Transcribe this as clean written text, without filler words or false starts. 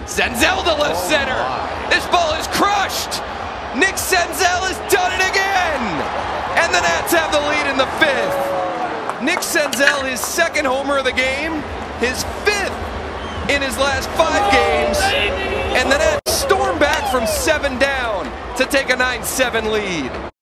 Senzel to left center. This ball is crushed. Nick Senzel has done it again. And the Nats have the lead in the fifth. Nick Senzel, his second homer of the game, his fifth in his last 5 games. And the Nats storm back from 7 down to take a 9-7 lead.